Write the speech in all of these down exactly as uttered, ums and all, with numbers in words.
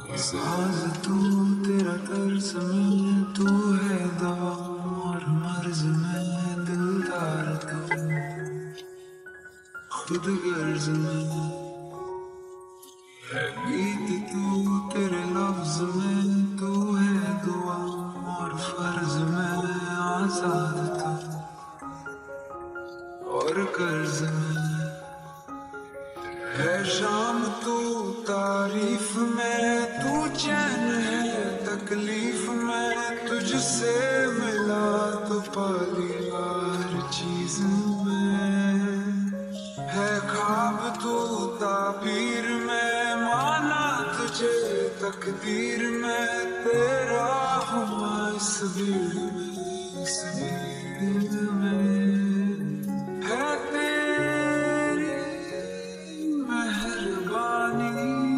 साज तू तेरा तर्ज में, तू है दवा और मर्ज में दिलदार तू, खुद गर्ज में है गीत तू, तेरे लफ्ज में तू है दुआ और फर्ज में आजाद तू, और कर्ज में है शाम तू, तारीफ में तू चैन है, तकलीफ में तुझसे मिला तो पाली हर चीज में, है ख्वाब तू ताबीर में, माना तुझे तकदीर में, तेरा हुआ इस भीड़ में, इस भीड़ में है तेरी मेहरबानी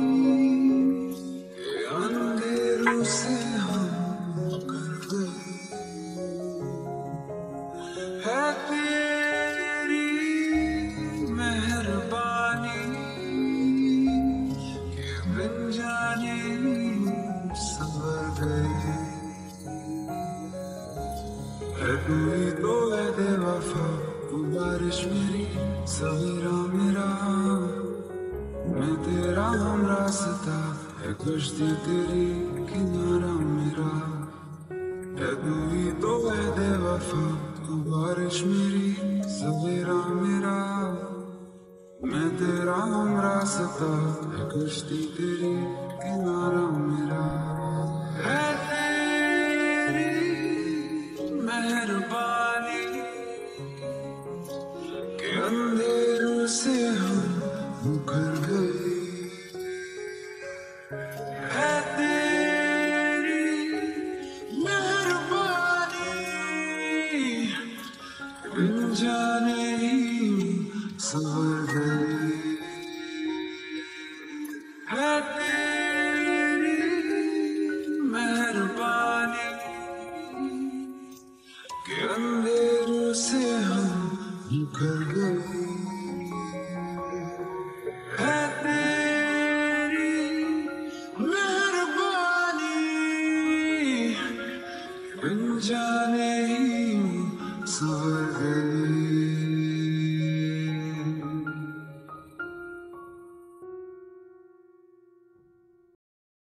के अंधेरों से हम कर गए, है तेरी मेहरबानी के बिन जाने संवर गए, है तू ही तो है बेवफा, तू बारिश मेरी सवेरा मेरा, मैं तेरा हम रास्ता है, कश्ती तेरी किनारा मेरा, है तू ही तो है बेवफा, तू बारिश मेरी सवेरा मेरा, मैं तेरा हम रास्ता है, कश्ती तेरी किनारा मेरा, है तेरी मेहरबानी के अंधेरों से हम मुकर गए, है तेरी मेहरबानी बिन जाने ही संवर गए, है तेरी मेहरबानी के अंधेरों से हम मुकर गए, है तेरी मेहरबानी बिन जाने